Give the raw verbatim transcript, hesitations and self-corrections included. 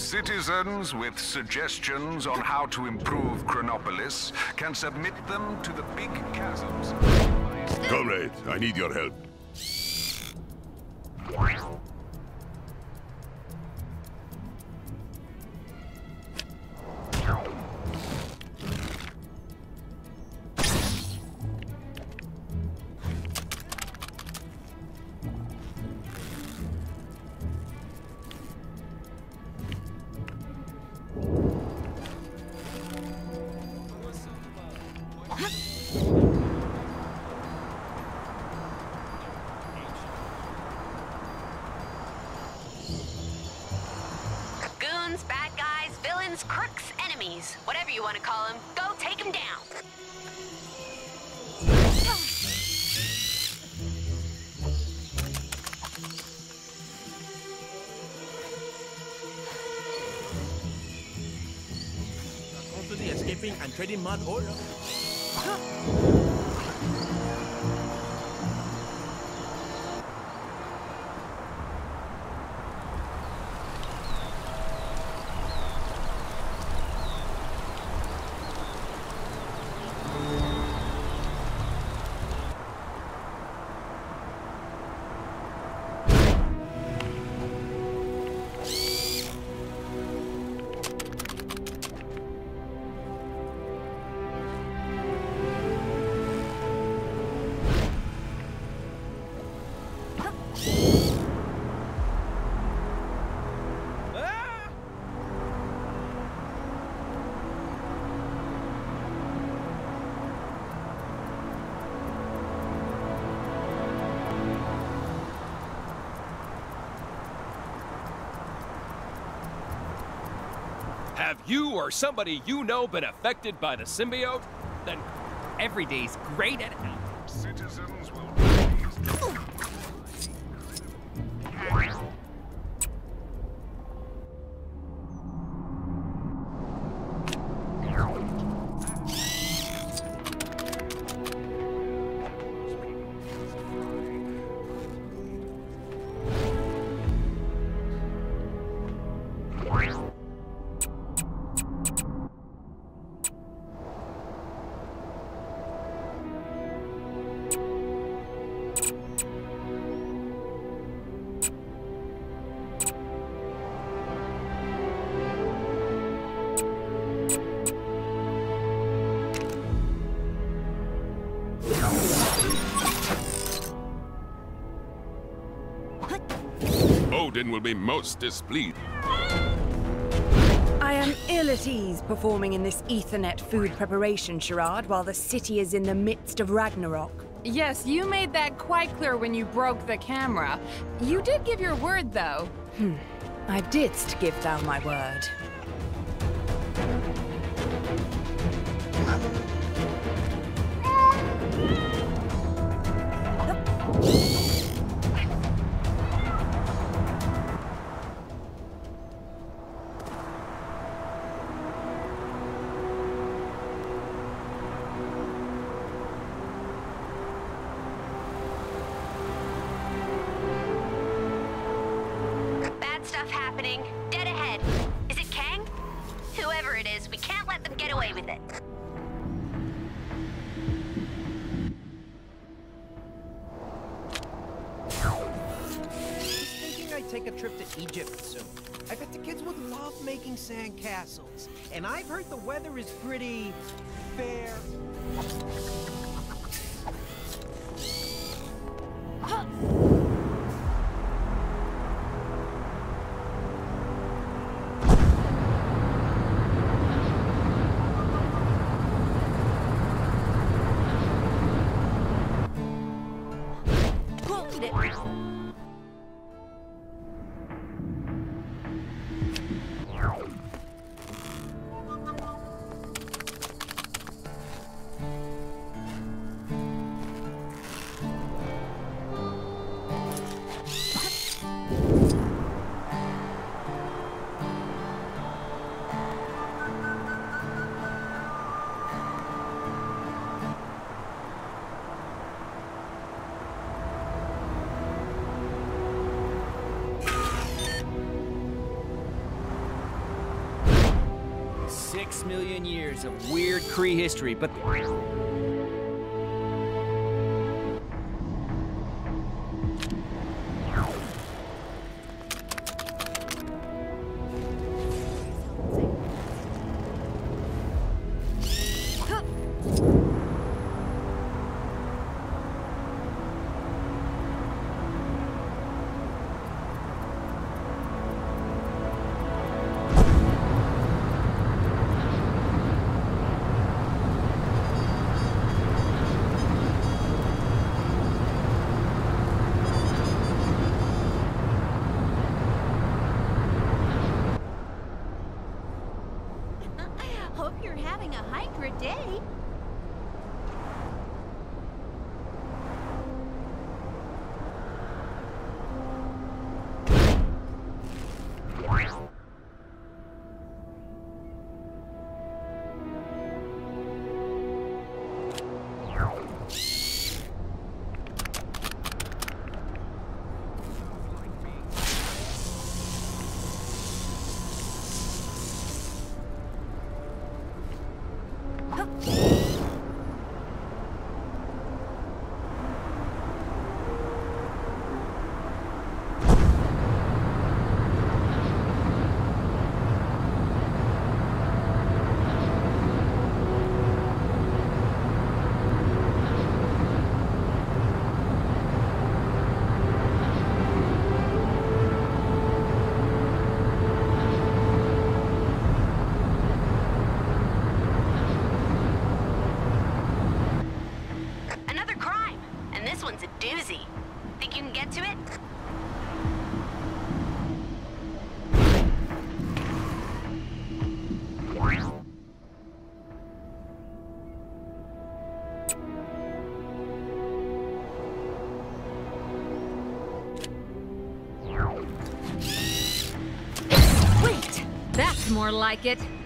Citizens with suggestions on how to improve Chronopolis can submit them to the Big Chasms. Comrade, I need your help. Goons, bad guys, villains, crooks, enemies, whatever you want to call them, go take them down. Constantly escaping and trading mud all over. Have you or somebody you know been affected by the symbiote? Then every day's great at it. Citizens will... Odin will be most displeased. I am ill at ease performing in this Ethernet food preparation charade while the city is in the midst of Ragnarok. Yes, you made that quite clear when you broke the camera. You did give your word, though. Hmm. I didst give thou my word. Stuff happening. Dead ahead. Is it Kang? Whoever it is, we can't let them get away with it. I was thinking I'd take a trip to Egypt soon. I bet the kids would love making sand castles. And I've heard the weather is pretty... fair. Huh. Six million years of weird Kree history, but... Hope you're having a Hydra day. Doozy. Think you can get to it? Wait, that's more like it.